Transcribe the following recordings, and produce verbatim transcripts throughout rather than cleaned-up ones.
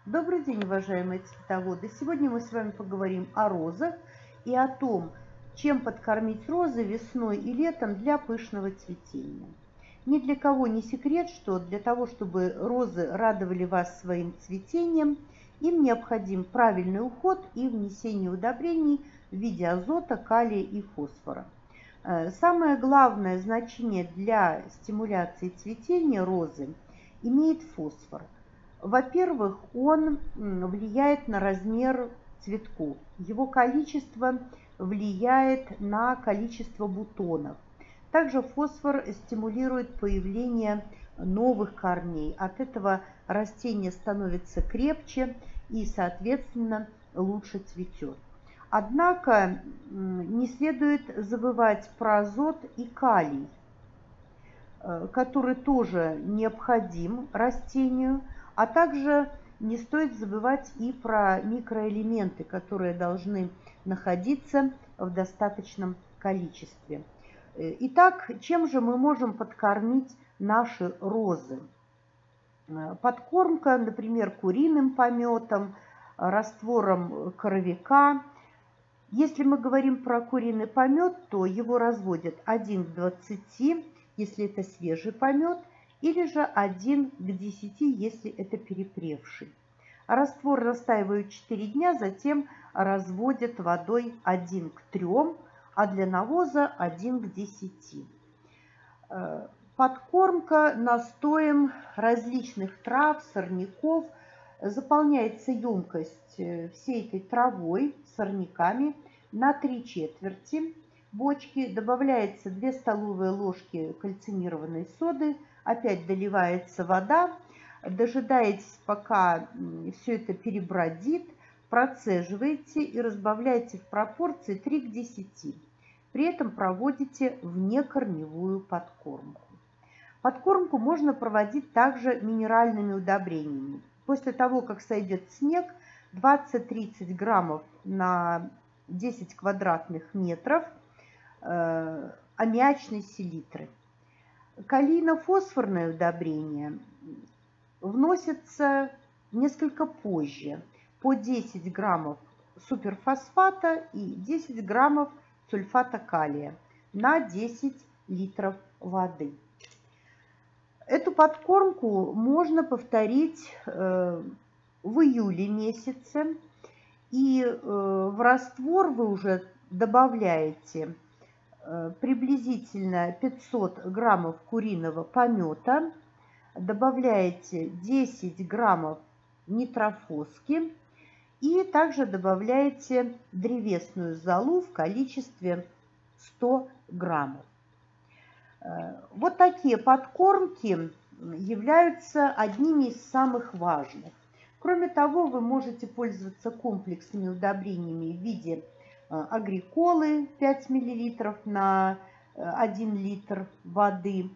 Добрый день, уважаемые цветоводы! Сегодня мы с вами поговорим о розах и о том, чем подкормить розы весной и летом для пышного цветения. Ни для кого не секрет, что для того, чтобы розы радовали вас своим цветением, им необходим правильный уход и внесение удобрений в виде азота, калия и фосфора. Самое главное значение для стимуляции цветения розы имеет фосфор. Во-первых, он влияет на размер цветков, его количество влияет на количество бутонов. Также фосфор стимулирует появление новых корней. От этого растение становится крепче и, соответственно, лучше цветет. Однако не следует забывать про азот и калий, который тоже необходим растению, а также не стоит забывать и про микроэлементы, которые должны находиться в достаточном количестве. Итак, чем же мы можем подкормить наши розы? Подкормка, например, куриным пометом, раствором коровика. Если мы говорим про куриный помет, то его разводят один к двадцати, если это свежий помет, или же один к десяти, если это перепревший. Раствор настаивают четыре дня, затем разводят водой один к трем, а для навоза один к десяти. Подкормка настоем различных трав, сорняков. Заполняется емкость всей этой травой, сорняками на три четверти бочки. Добавляется две столовые ложки кальцинированной соды. Опять доливается вода. Дожидаетесь, пока все это перебродит. Процеживаете и разбавляете в пропорции три к десяти. При этом проводите внекорневую подкормку. Подкормку можно проводить также минеральными удобрениями. После того, как сойдет снег, двадцать-тридцать граммов на десять квадратных метров э, аммиачной селитры. Калийно-фосфорное удобрение вносится несколько позже, по десять граммов суперфосфата и десять граммов сульфата калия на десять литров воды. Эту подкормку можно повторить э, в июле месяце, и э, в раствор вы уже добавляете э, приблизительно пятьсот граммов куриного помета, добавляете десять граммов нитрофоски и также добавляете древесную золу в количестве сто граммов. Вот такие подкормки являются одними из самых важных. Кроме того, вы можете пользоваться комплексными удобрениями в виде агриколы пять миллилитров на один литр воды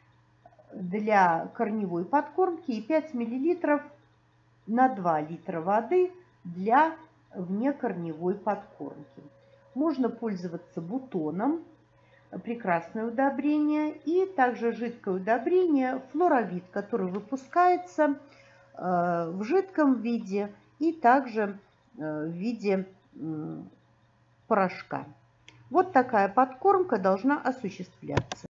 для корневой подкормки и пять миллилитров на два литра воды для внекорневой подкормки. Можно пользоваться бутоном, прекрасное удобрение, и также жидкое удобрение флоровит, который выпускается в жидком виде и также в виде порошка. Вот такая подкормка должна осуществляться.